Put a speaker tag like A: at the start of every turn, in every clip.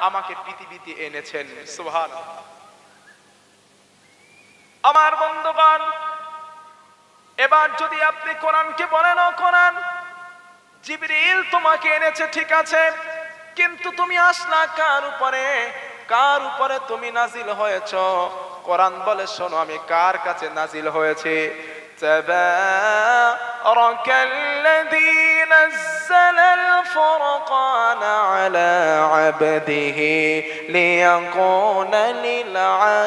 A: আমাকে পৃথিবীতে এনেছেন। সুবহানাল্লাহ। আমার বন্ধুগণ, এবার যদি আপনি কোরআনকে বলেন, ও কোরআন, জিবরিল তোমাকে এনেছে ঠিক আছে, কিন্তু তুমি আসলা কার উপরে? কার উপরে তুমি নাজিল হয়েছো? কোরআন বলে, শোনো আমি কার কাছে নাজিল হয়েছে। তাবারাকাল্লাযী নাযালাল ফুরকানা আলা আবদিহি লিয়াকুনা লিল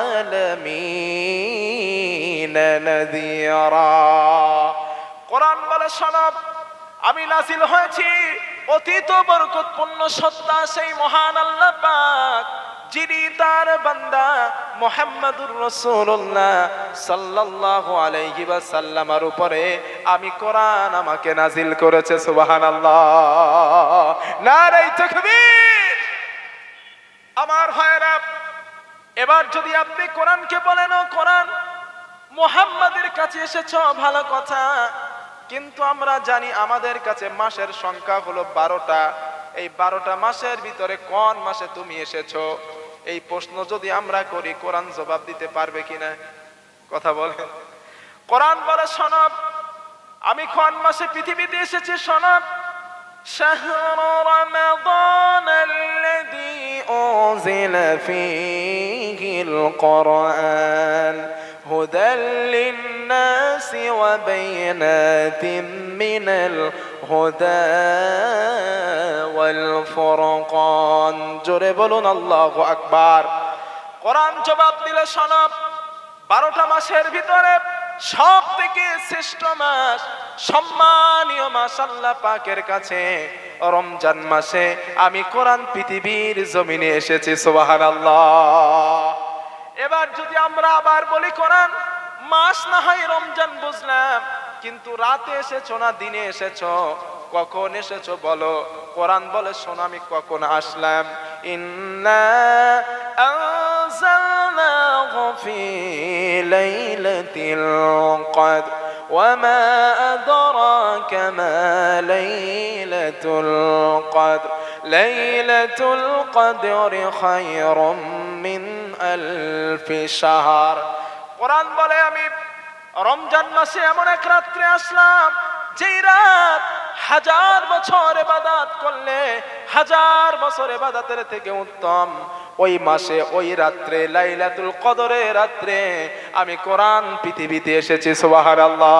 A: আলামিনা নাযীরা। কোরআন বলে, শোনো আমি নাজিল হয়েছি অতীত বরকতপূর্ণ সত্তা সেই মহান আল্লাহ পাক, যিনি তার বান্দা মুহাম্মদুর রাসূলুল্লাহ সাল্লাল্লাহু আলাইহি ওয়াসাল্লামের উপরে আমি কোরআন আমাকে নাজিল করেছে। সুবহানাল্লাহ, নারে তাকবীর। আমার ভাইরা, এবার যদি আপনি কোরআনকে বলেন, ও কোরআন, মুহাম্মাদের কাছে এসেছো ভালো কথা, কিন্তু আমরা জানি আমাদের কাছে মাসের সংখ্যা হলো 12টা। এই 12টা মাসের ভিতরে কোন মাসে তুমি এসেছো? এই প্রশ্ন যদি আমরা করি, কোরআন জবাব দিতে পারবে কিনা? কথা বলেন। কোরআন বলে, শোনো আমি কোন মাসে পৃথিবীতে এসেছি। শোনো, শাহরু রমাদানাল্লাযী উনজিলা ফীহিল কুরআন হুদাল লিন্নাসি ওয়া বাইনাতিন মিনাল হুদা ওয়াল ফুরকান। জোরে বলুন আল্লাহু আকবার। কোরআন জবাব দিল, শোনো 12টা মাসের ভিতরে সব থেকে শ্রেষ্ঠ মাস, সম্মানীয় মাস আল্লাহ পাকের কাছে রমজান মাসে আমি কোরআন পৃথিবীর জমিনে এসেছি। সুবহানাল্লাহ। এবার যদি আমরা আবার বলি, কোরআন মাস না হয় রমজান বুঝলাম, কিন্তু রাতে এসেছো না দিনে এসেছো? কখন এসেছো বলো? কোরআন বলে, শোনো আমি কখন আসলাম। ইন্না আনজালনাহু ফি লাইলাতিল কদর ওয়া মা আদরাকা মা লাইলাতুল কদর লাইলাতুল কদরি খায়রুম মিন আলফি শাহর। কোরআন বলে, আমি রমজান মাসে এমন এক রাত্রে আসলাম, যেই রাত 1000 বছর ইবাদত করলে 1000 বছর ইবাদতের থেকে উত্তম। ওই মাসে ওই রাত্রে লাইলাতুল কদরের রাত্রে আমি কোরআন পৃথিবীতে এসেছি। সুবহানাল্লাহ।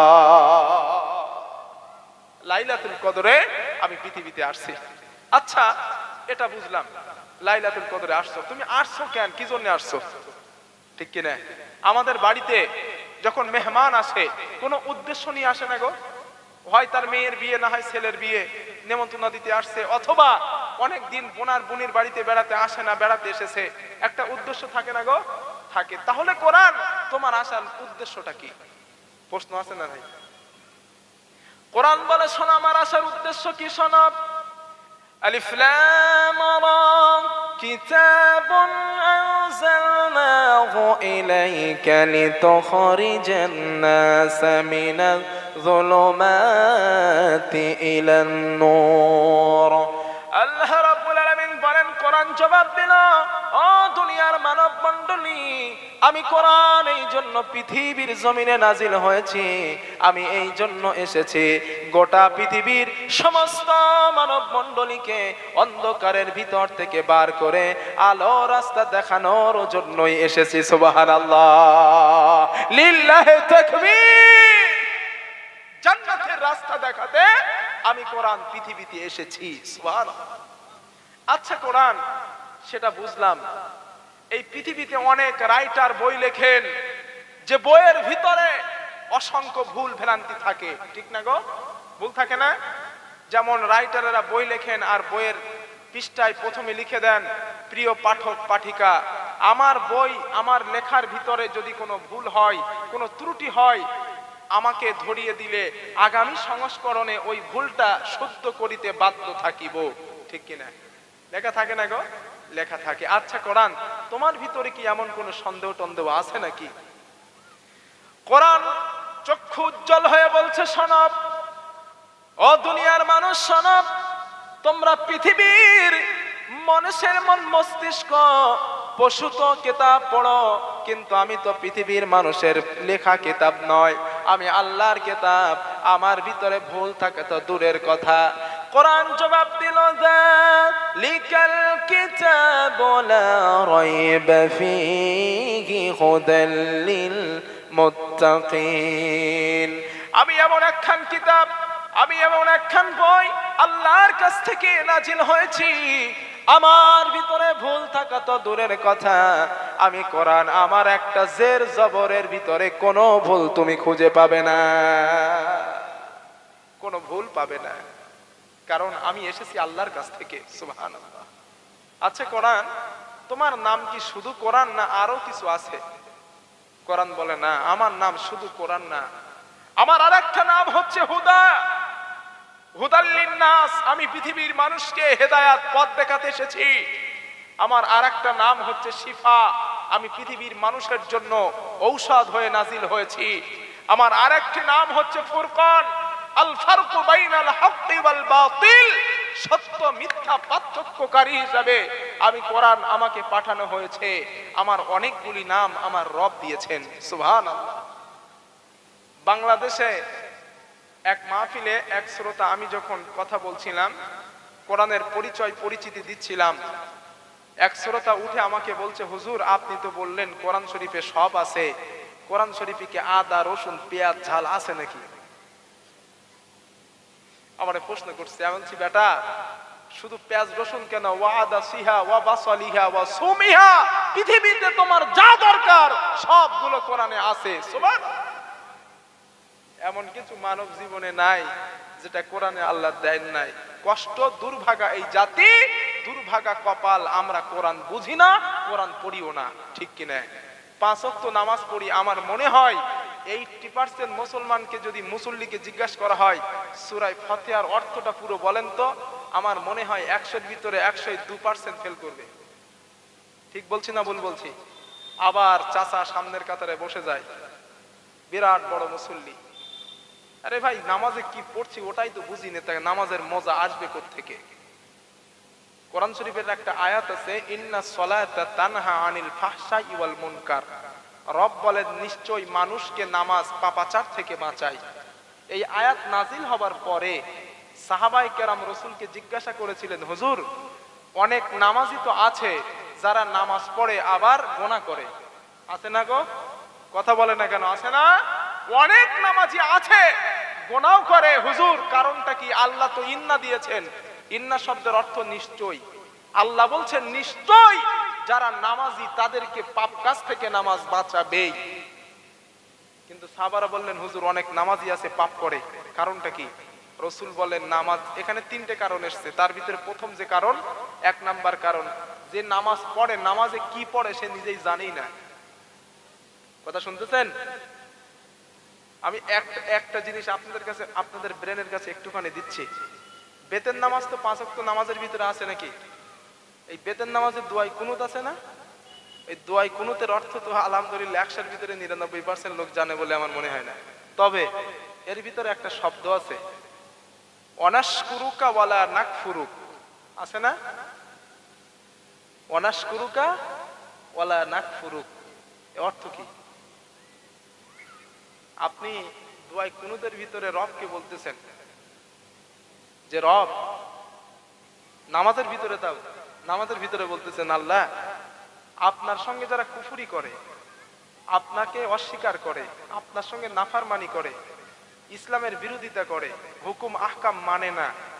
A: লাইলাতুল কদরে আমি পৃথিবীতে আসছি। আচ্ছা, এটা বুঝলাম, লাইলাতুল কদরে আসছো। তুমি আসছো কেন? কি জন্য আসছো? ঠিক কি না? আমাদের বাড়িতে যখন মেহমান আসে কোনো উদ্দেশ্য নিয়ে আসে না গো? হয় তার মেয়ের বিয়ে, না হয় ছেলের বিয়ে, নেমন্তন্ন দিতে আসছে, অথবা অনেক দিন বোনার বোনের বাড়িতে বেড়াতে আসে না, বেড়াতে এসেছে, একটা উদ্দেশ্য থাকে না গো? থাকে। তাহলে কোরআন তোমার আসার উদ্দেশ্যটা কি? প্রশ্ন আছে না ভাই? কোরআন বলে, শোনো আমার আসার উদ্দেশ্য কি। শোনো, আলিফ লাম রা কিতাবুন আনজালনাহু ইলাইকা লিতুখরিজান নাস মিনাল যুলুমাতি ইলান নূর। আল্লাহ রাব্বুল আলামিন বলেন, কোরআন জবাব দিল, ও দুনিয়ার মানব মণ্ডলী, আমি কোরআন এই জন্য পৃথিবীর জমিনে নাজিল হয়েছি, আমি এই জন্য এসেছি গোটা পৃথিবীর সমস্ত মানব মণ্ডলীকে অন্ধকারের ভিতর থেকে বার করে আলো রাস্তা দেখানোর জন্যই এসেছি। সুবহানাল্লাহ, লিল্লাহি তাকবীর। জান্নাতের রাস্তা দেখাতে আমি কোরআন পৃথিবীতে এসেছি। সুবহানাল্লাহ। আচ্ছা, কোরআন সেটা বুঝলাম। এই পৃথিবীতে অনেক রাইটার বই লেখেন, যে বইয়ের ভিতরে অসংখ্য ভুল ভ্রান্তি থাকে, ঠিক না গো? ভুল থাকে না? যেমন রাইটারেরা বই লেখেন আর বইয়ের পৃষ্ঠায় প্রথমে লিখে দেন, প্রিয় পাঠক পাঠিকা, আমার বই, আমার লেখার ভিতরে যদি কোনো ভুল হয়, কোনো ত্রুটি হয়, আমাকে ধরিয়ে দিলে আগামী সংস্করণে ওই ভুলটা শুদ্ধ করিতে বাধ্য থাকিব। ঠিক কিনা? লেখা থাকে না গো? লেখা থাকে। আচ্ছা কোরআন, তোমার ভিতরে কি এমন কোন সন্দেহ টন্দেহ আছে নাকি? কোরআন চক্ষু উজ্জ্বল হয়ে বলছে, শোনব ও দুনিয়ার মানুষ, শোনব, তোমরা পৃথিবীর মানুষের মন মস্তিষ্ক পশু তো কিতাব পড়ো, কিন্তু আমি তো পৃথিবীর মানুষের লেখা কিতাব নয়, আমি আল্লাহর কিতাব। আমার ভিতরে ভুল থাকে তো দূরের কথা। কোরআন জবাব দিল, যালিকাল কিতাবু লা রাইবা ফীহি হুদাল লিল মুত্তাকিন। আমি এমন একখান কিতাব, আমি এমন একখান বই আল্লাহর কাছ থেকে নাজিল হয়েছি, আমার ভিতরে ভুল থাকা তো দূরের কথা। আমি কোরআন, আমার একটা জের জবরের ভিতরে কোনো ভুল তুমি খুঁজে পাবে না, কোনো ভুল পাবে না, কারণ আমি এসেছি আল্লাহর কাছ থেকে। সুবহানাল্লাহ। আচ্ছা কোরআন, তোমার নাম কি শুধু কোরআন না আরো কিছু আছে? কোরআন বলে না, আমার নাম শুধু কোরআন না, আমার আরেকটা নাম হচ্ছে হুদা, হুদাল্লিন নাস। আমি পৃথিবীর মানুষকে হেদায়াত পথ দেখাতে এসেছি। আমার আরেকটা নাম হচ্ছে শিফা, আমি পৃথিবীর মানুষের জন্য ঔষধ হয়ে নাজিল হয়েছি। আমার আরেকটি নাম হচ্ছে ফুরকান, আল ফারকু বাইনাল হাক্কি ওয়াল বাতিল, সত্য মিথ্যা পার্থক্যকারী হিসাবে আমি কোরআন, আমাকে পাঠানো হয়েছে। আমার অনেকগুলি নাম আমার রব দিয়েছেন। সুবহানাল্লাহ। বাংলাদেশে এক মাহফিলে এক শ্রোতা, আমি যখন কথা বলছিলাম, কোরআনের পরিচয় পরিচিতি দিচ্ছিলাম, এক শ্রোতা উঠে আমাকে বলছে, হুজুর আপনি তো বললেন কোরআন শরীফে সব আছে, কোরআন শরীফে কি আদা রসুন পেঁয়াজ ঝাল আছে নাকি? আমারে প্রশ্ন করছে। আমি বলছি, বেটা শুধু পেঁয়াজ রসুন কেন, ওয়া আদা সিহা ওয়া বাসালিহা ওয়া সুমিহা, পৃথিবীতে তোমার যা দরকার সবগুলো কোরআনে আছে। সুবহানাল্লাহ। এমন কিছু মানব জীবনে নাই যেটা কোরআনে আল্লাহ দেন নাই। কষ্ট দুর্ভাগা এই জাতি, দুর্ভাগা কপাল, আমরা কোরআন বুঝি না, কোরআন পড়িও না। ঠিক কিনা? 5 ওয়াক্ত নামাজ পড়ি। আমার মনে হয় 80% মুসলমানকে যদি মুসল্লিকে জিজ্ঞাসা করা হয় সূরা ফাতিহার অর্থটা পুরো বলেন তো, আমার মনে হয় 100-এর ভিতরে 102% ফেল করবে। ঠিক বলছি না ভুল বলছি? আবার চাচা সামনের কাতারে বসে যায়, বিরাট বড় মুসল্লি, আরে ভাই নামাজে কি পড়ছি ওটাই তো বুঝি না, তাকে নামাজের মজা আসবে কোত্থেকে? কোরআন শরীফের একটা আয়াত আছে, ইন্নাস সালাতা তানহা আনিল ফাহশাই ওয়াল মুনকার। রব বলেন, নিশ্চয় মানুষকে নামাজ পাপাচার থেকে বাঁচায়। এই আয়াত নাজিল হবার পরে সাহাবায়ে কেরাম রাসূলকে জিজ্ঞাসা করেছিলেন, হুজুর অনেক নামাজি তো আছে যারা নামাজ পড়ে আবার গুনাহ করে, আছে না গো? কথা বলে না কেন? আছে না? অনেক নামাজি আছে গুনাহ করে, হুজুর কারণটা কি? আল্লাহ তো ইন্না দিয়েছেন, ইন্না শব্দের অর্থ নিশ্চয়। আল্লাহ বলছেন নিশ্চয় যারা নামাজি তাদেরকে পাপ কাজ থেকে নামাজ বাঁচাবেই। কিন্তু সাহাবারা বললেন, হুজুর অনেক নামাজি আছে পাপ করে, কারণটা কি? রাসূল বলেন, নামাজ, এখানে 3টে কারণ এসেছে, তার ভিতরে প্রথম যে কারণ, 1 নাম্বার কারণ, যে নামাজ পড়ে নামাজে কি পড়ে সে নিজেই জানেই না। কথা শুনতেছেন? আমি একটা জিনিস আপনাদের কাছে, আপনাদের ব্রেনের কাছে একটুখানি দিচ্ছি। বেতের নামাজ তো 5 ওয়াক্ত নামাজের ভিতরে আছে নাকি? এই বেতের নামাজের দোয়াই কুনুত আছে না? এই দোয়াই কুনুতের অর্থ তো আলহামদুলিল্লাহ 100-এর ভিতরে 99% লোক জানে বলে আমার মনে হয় না। তবে এর ভিতরে একটা শব্দ আছে, অনাশকুরুকা ওয়ালা নাকফুরুক, আছে না? অনাশকুরুকা ওয়ালা নাকফুরুক, এর অর্থ কি? আপনি দোয়াই কুনুতের ভিতরে রবকে বলতেছেন যে রব, নামাজের ভিতরে তাও নামাজের ভিতরে বলতেছেন, আল্লাহ আপনার সঙ্গে যারা কুফরি করে, আপনাকে অস্বীকার করে, আপনার সঙ্গে নাফরমানি করে, ইসলামের বিরোধিতা করে, হুকুম আহকাম মানে না,